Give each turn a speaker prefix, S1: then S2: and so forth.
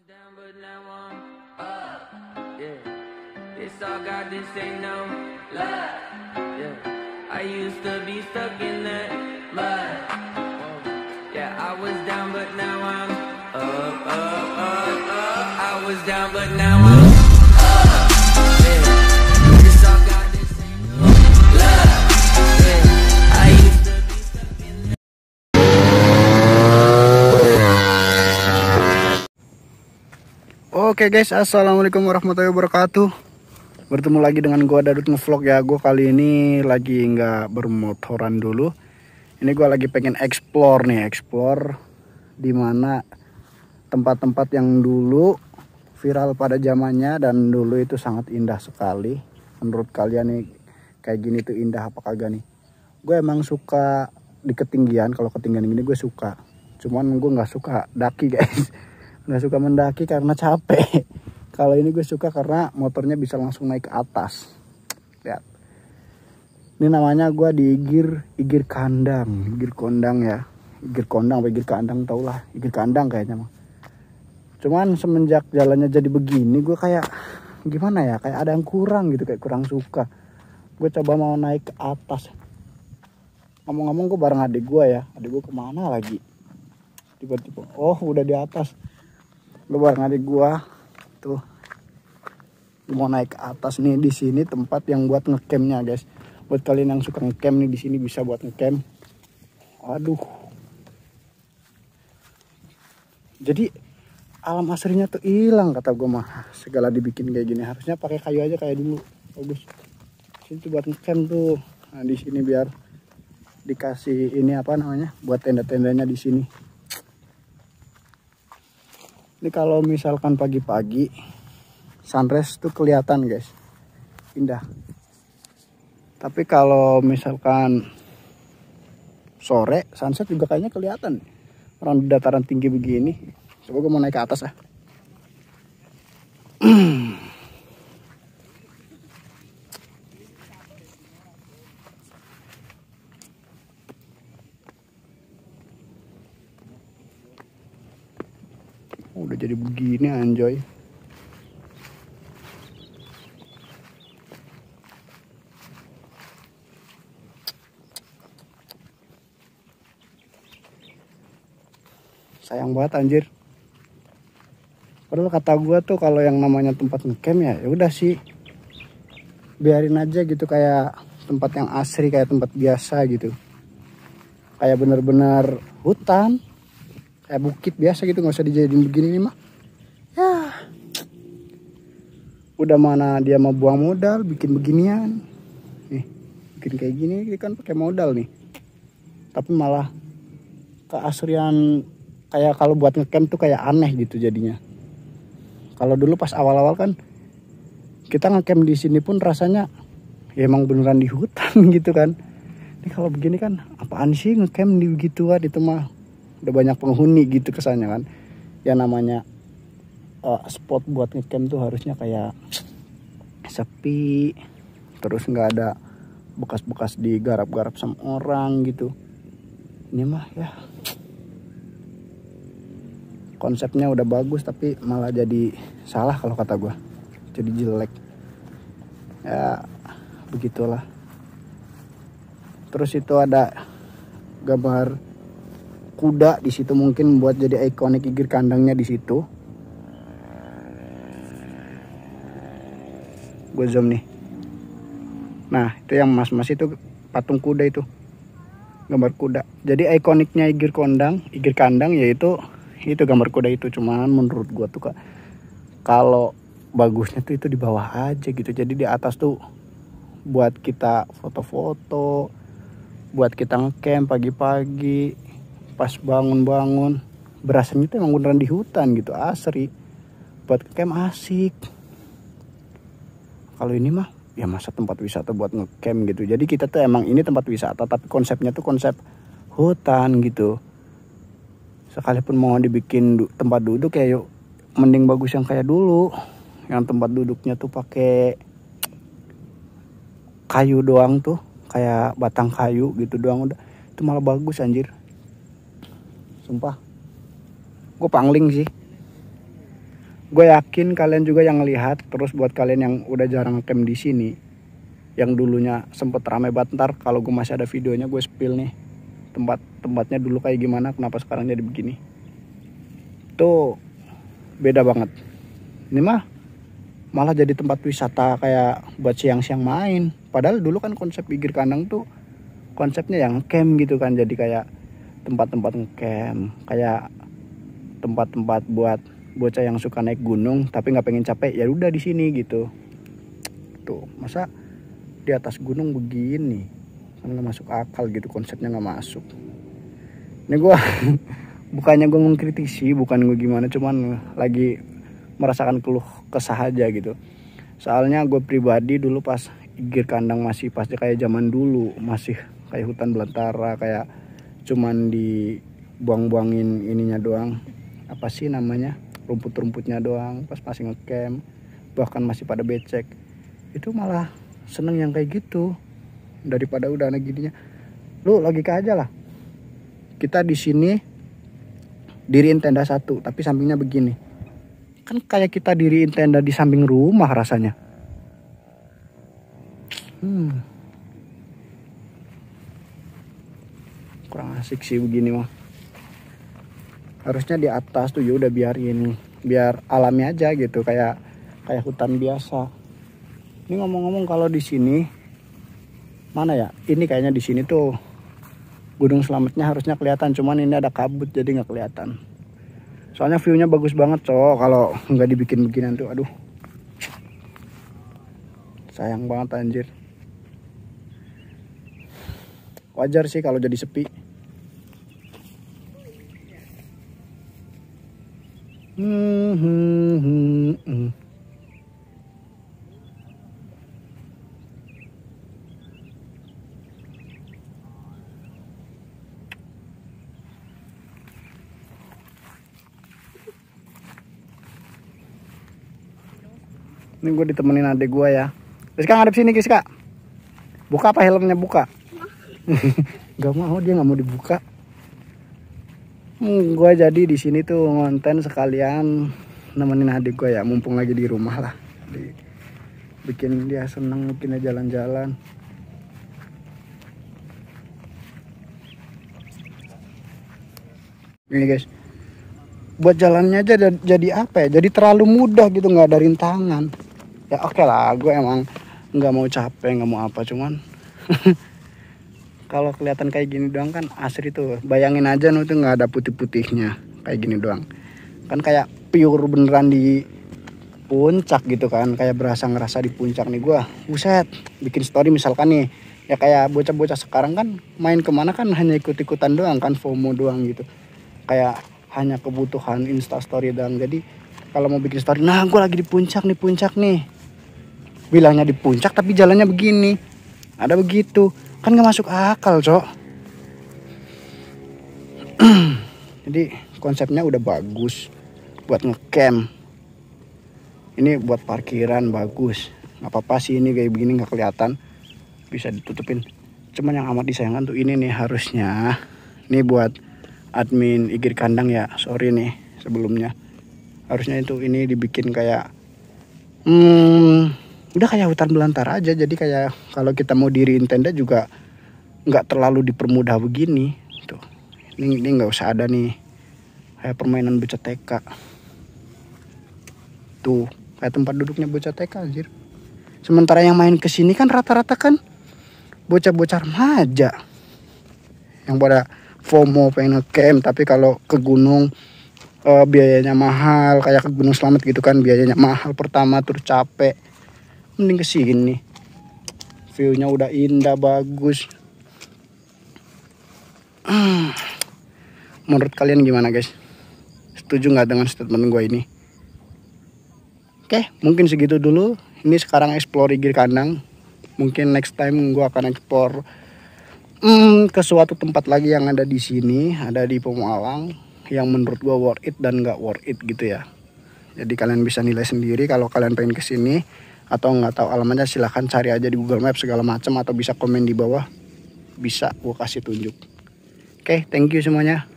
S1: down, but now I'm up. Yeah, it's all God, this ain't no lie. Yeah, I used to be stuck in that mud. Yeah, I was down, but now I'm up, up, up, up. I was down, but now I'm up. Yeah, it's all God, this ain't no lie. Yeah, I used to be stuck in that.
S2: Oke guys, assalamualaikum warahmatullahi wabarakatuh. Bertemu lagi dengan gua Dadut Ngevlog ya. Gua kali ini lagi nggak bermotoran dulu. Ini gua lagi pengen explore di mana tempat-tempat yang dulu viral pada zamannya dan dulu itu sangat indah sekali. Menurut kalian nih kayak gini tuh indah apa kagak nih? Gue emang suka di ketinggian. Kalau ketinggian gini gue suka. Cuman gue nggak suka daki guys. Nggak suka mendaki karena capek. Kalau ini gue suka karena motornya bisa langsung naik ke atas. Lihat. Ini namanya gue di Igir Kandang, Igir Kondang ya. Igir Kondang apa Igir Kandang tau lah. Igir Kandang kayaknya mah. Cuman semenjak jalannya jadi begini gue kayak gimana ya, kayak ada yang kurang gitu, kayak kurang suka. Gue coba mau naik ke atas. Ngomong-ngomong gue bareng adik gue ya. Adik gue kemana lagi? Tiba-tiba, oh udah di atas. Gue bareng adik gua tuh mau naik ke atas nih. Di sini tempat yang buat ngecampnya guys. Buat kalian yang suka ngecamp nih, di sini bisa buat ngecamp. Aduh, jadi alam aslinya tuh hilang kata gua mah. Segala dibikin kayak gini, harusnya pakai kayu aja kayak dulu. Bagus. Sini tuh buat ngecamp tuh. Nah di sini biar dikasih ini apa namanya, buat tenda-tendanya di sini. Ini kalau misalkan pagi-pagi sunrise tuh kelihatan guys, indah. Tapi kalau misalkan sore sunset juga kayaknya kelihatan. Orang di dataran tinggi begini. Coba gue mau naik ke atas ah. Udah jadi begini anjoy. Sayang banget anjir. Padahal kata gua tuh kalau yang namanya tempat ngecamp ya udah sih biarin aja gitu, kayak tempat yang asri, kayak tempat biasa gitu. Kayak bener-bener hutan. Kayak bukit biasa gitu, nggak usah dijadiin begini nih mah. Ya, udah mana dia mau buang modal bikin beginian. Nih, bikin kayak gini kan pakai modal nih. Tapi malah keasrian kayak kalau buat ngecamp tuh kayak aneh gitu jadinya. Kalau dulu pas awal-awal kan kita ngecamp di sini pun rasanya ya emang beneran di hutan gitu kan. Ini kalau begini kan apaan sih ngecamp di begituan, itu mah udah banyak penghuni gitu kesannya kan. Ya namanya spot buat ngecamp tuh harusnya kayak sepi, terus nggak ada bekas-bekas digarap-garap sama orang gitu. Ini mah ya konsepnya udah bagus tapi malah jadi salah kalau kata gue, jadi jelek ya, begitulah. Terus itu ada gambar kuda di situ, mungkin buat jadi ikonik Igir Kandangnya di situ. Gue zoom nih. Nah itu yang mas-mas itu patung kuda itu, gambar kuda. Jadi ikoniknya Igir Kandang yaitu itu gambar kuda itu. Cuman menurut gue tuh kalau bagusnya tuh itu di bawah aja gitu. Jadi di atas tuh buat kita foto-foto, buat kita ngecamp pagi-pagi. Pas bangun-bangun berasanya tuh emang beneran di hutan gitu, asri. Buat ngecamp asik. Kalau ini mah ya masa tempat wisata buat ngecamp gitu. Jadi kita tuh emang ini tempat wisata tapi konsepnya tuh konsep hutan gitu. Sekalipun mau dibikin tempat duduk ya yuk, mending bagus yang kayak dulu. Yang tempat duduknya tuh pakai kayu doang tuh, kayak batang kayu gitu doang udah. Itu malah bagus anjir. Sumpah, gue pangling sih. Gue yakin kalian juga yang lihat. Terus buat kalian yang udah jarang camp di sini, yang dulunya sempet rame banget, ntar kalau gue masih ada videonya gue spill nih tempatnya dulu kayak gimana, kenapa sekarang jadi begini. Tuh beda banget. Ini malah jadi tempat wisata kayak buat siang-siang main. Padahal dulu kan konsep Igir Kandang tuh konsepnya yang camp gitu kan. Jadi kayak tempat-tempat camp, kayak tempat-tempat buat bocah yang suka naik gunung tapi nggak pengen capek, ya udah di sini gitu. Tuh masa di atas gunung begini, kan nggak masuk akal gitu, konsepnya nggak masuk. Ini gue bukannya gue mengkritisi, bukan gue gimana, cuman lagi merasakan keluh kesah aja gitu. Soalnya gue pribadi dulu pas Igir Kandang masih pasti kayak zaman dulu, masih kayak hutan belantara, kayak cuman dibuang-buangin ininya doang, apa sih namanya, rumput-rumputnya doang pas masih ngecamp, bahkan masih pada becek. Itu malah seneng yang kayak gitu daripada udah anak gininya. Lu logika aja lah, kita di sini diriin tenda satu tapi sampingnya begini, kan kayak kita diriin tenda di samping rumah rasanya. Kurang asik sih begini mah. Harusnya di atas tuh ya udah biar alami aja gitu, kayak hutan biasa. Ini ngomong-ngomong kalau di sini mana ya? Ini kayaknya di sini tuh Gunung Slametnya harusnya kelihatan, cuman ini ada kabut jadi nggak kelihatan. Soalnya view-nya bagus banget kalau nggak dibikin beginian tuh, aduh. Sayang banget anjir. Wajar sih kalau jadi sepi. Ini gue ditemenin adik gue ya. Rizka ngadep sini Rizka. Buka apa helmnya, buka. Gak mau, dia nggak mau dibuka. Gue jadi di sini tuh ngonten sekalian nemenin adik gue ya, mumpung lagi di rumah lah. Bikin dia seneng, bikin dia jalan-jalan. Ini guys, buat jalannya aja jadi apa ya? Jadi terlalu mudah gitu, nggak ada rintangan. Ya oke lah, gue emang nggak mau capek, nggak mau apa, cuman kalau kelihatan kayak gini doang kan asri tuh. Bayangin aja tuh nggak ada putih-putihnya, kayak gini doang. Kan kayak pure beneran di puncak gitu kan, kayak ngerasa di puncak nih gue. Buset, bikin story misalkan nih, ya kayak bocah-bocah sekarang kan main kemana kan hanya ikut-ikutan doang kan, FOMO doang gitu. Kayak hanya kebutuhan instastory doang. Jadi kalau mau bikin story, nah gue lagi di puncak nih. Bilangnya di puncak tapi jalannya begini. Ada begitu. Kan gak masuk akal, Cok. Jadi konsepnya udah bagus buat ngecamp. Ini buat parkiran bagus. Gak apa-apa sih ini kayak begini gak kelihatan. Bisa ditutupin. Cuman yang amat disayangkan tuh ini nih harusnya. Ini buat admin Igir Kandang ya, sorry nih sebelumnya. Harusnya itu ini dibikin kayak udah kayak hutan belantara aja. Jadi kayak kalau kita mau diriin tenda juga nggak terlalu dipermudah begini tuh. Ini nggak usah ada nih kayak permainan bocah TK tuh, kayak tempat duduknya bocah TK anjir. Sementara yang main kesini kan rata-rata kan bocah-bocah remaja yang pada FOMO pengen ngecamp. Tapi kalau ke gunung biayanya mahal, kayak ke Gunung Slamet gitu kan, biayanya mahal pertama terus capek. Mending kesini, view-nya udah indah bagus. Menurut kalian gimana guys? Setuju nggak dengan statement gue ini? Oke, mungkin segitu dulu. Ini sekarang explore Igir Kandang. Mungkin next time gue akan explore ke suatu tempat lagi yang ada di sini, ada di Pemalang, yang menurut gue worth it dan nggak worth it gitu ya. Jadi kalian bisa nilai sendiri. Kalau kalian pengen kesini atau nggak tahu alamatnya, silahkan cari aja di Google Maps segala macam, atau bisa komen di bawah, bisa gue kasih tunjuk. Oke, thank you semuanya.